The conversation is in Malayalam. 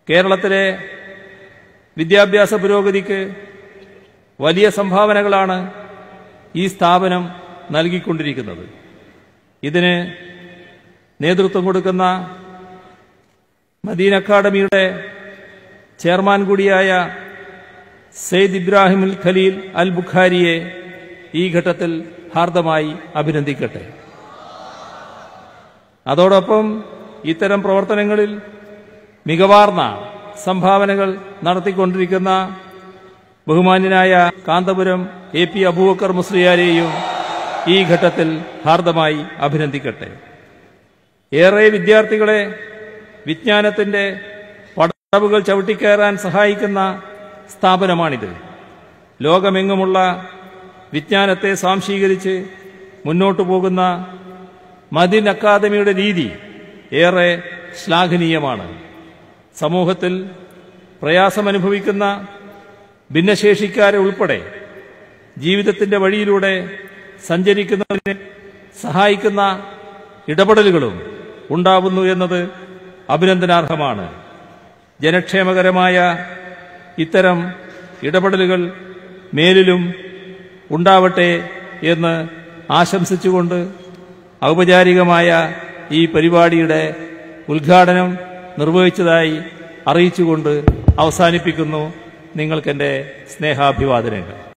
കേരളത്തിലെ വിദ്യാഭ്യാസ പുരോഗതിക്ക് വലിയ സംഭാവനകളാണ് ഈ സ്ഥാപനം നൽകിക്കൊണ്ടിരിക്കുന്നത്. ഇതിന് നേതൃത്വം കൊടുക്കുന്ന മദീന അക്കാദമിയുടെ ചെയർമാൻ കൂടിയായ സെയ്ദ് ഇബ്രാഹിം ഖലീൽ അൽ ബുഖാരിയെ ഈ ഘട്ടത്തിൽ ഹാർദമായി അഭിനന്ദിക്കട്ടെ. അതോടൊപ്പം ഇത്തരം പ്രവർത്തനങ്ങളിൽ മികവാർന്ന സംഭാവനകൾ നടത്തിക്കൊണ്ടിരിക്കുന്ന ബഹുമാന്യനായ കാന്തപുരം AP അബൂബക്കർ മുസ്ലിയാരെയും ഈ ഘട്ടത്തിൽ ഹാർദമായി അഭിനന്ദിക്കട്ടെ. ഏറെ വിദ്യാർത്ഥികളെ വിജ്ഞാനത്തിന്റെ പടവുകൾ ചവിട്ടിക്കയറാൻ സഹായിക്കുന്ന സ്ഥാപനമാണിത്. ലോകമെങ്ങുമുള്ള വിജ്ഞാനത്തെ സ്വാംശീകരിച്ച് മുന്നോട്ടു പോകുന്ന മദീന അക്കാദമിയുടെ രീതി ഏറെ ശ്ലാഘനീയമാണ്. സമൂഹത്തിൽ പ്രയാസമനുഭവിക്കുന്ന ഭിന്നശേഷിക്കാരെ ഉൾപ്പെടെ ജീവിതത്തിന്റെ വഴിയിലൂടെ സഞ്ചരിക്കുന്നതിന് സഹായിക്കുന്ന ഇടപെടലുകളും ഉണ്ടാവുന്നു എന്നത് അഭിനന്ദനാർഹമാണ്. ജനക്ഷേമകരമായ ഇത്തരം ഇടപെടലുകൾ മേലിലും ഉണ്ടാവട്ടെ എന്ന് ആശംസിച്ചുകൊണ്ട് ഔപചാരികമായ ഈ പരിപാടിയുടെ ഉദ്ഘാടനം നിർവഹിച്ചതായി അറിയിച്ചുകൊണ്ട് അവസാനിപ്പിക്കുന്നു. നിങ്ങൾക്കെന്റെ സ്നേഹാഭിവാദനങ്ങൾ.